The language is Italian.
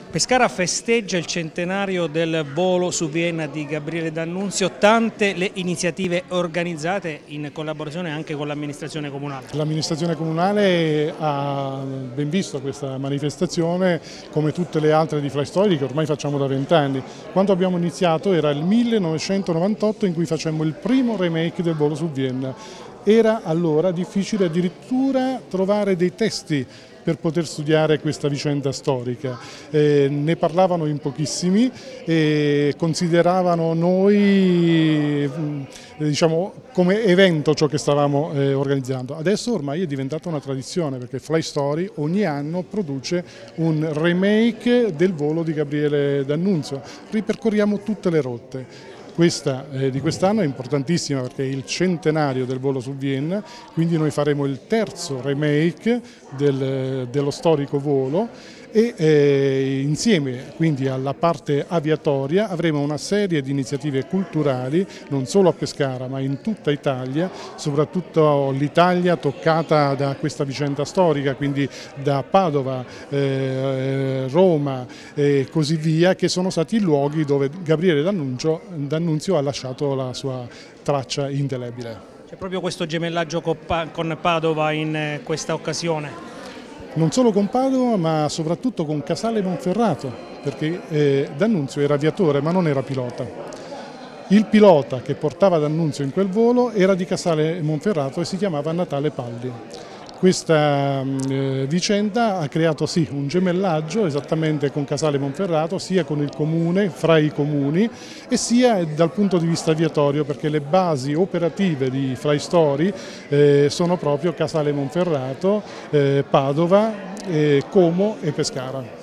Pescara festeggia il centenario del volo su Vienna di Gabriele D'Annunzio, tante le iniziative organizzate in collaborazione anche con l'amministrazione comunale. L'amministrazione comunale ha ben visto questa manifestazione come tutte le altre di Fly Story che ormai facciamo da 20 anni. Quando abbiamo iniziato era il 1998 in cui facemmo il primo remake del volo su Vienna. Era allora difficile addirittura trovare dei testi per poter studiare questa vicenda storica. Ne parlavano in pochissimi e consideravano noi diciamo, come evento ciò che stavamo organizzando. Adesso ormai è diventata una tradizione perché Fly Story ogni anno produce un remake del volo di Gabriele D'Annunzio. Ripercorriamo tutte le rotte. Questa di quest'anno è importantissima perché è il centenario del volo su Vienna, quindi noi faremo il terzo remake dello storico volo e insieme quindi alla parte aviatoria avremo una serie di iniziative culturali non solo a Pescara ma in tutta Italia, soprattutto l'Italia toccata da questa vicenda storica, quindi da Padova, Roma e così via, che sono stati i luoghi dove Gabriele D'Annunzio ha lasciato la sua traccia indelebile. C'è proprio questo gemellaggio con Padova in questa occasione? Non solo con Padova ma soprattutto con Casale Monferrato, perché D'Annunzio era aviatore ma non era pilota. Il pilota che portava D'Annunzio in quel volo era di Casale Monferrato e si chiamava Natale Palli. Questa vicenda ha creato sì un gemellaggio esattamente con Casale Monferrato, sia con il comune, fra i comuni e sia dal punto di vista aviatorio perché le basi operative di Fly Story sono proprio Casale Monferrato, Padova, Como e Pescara.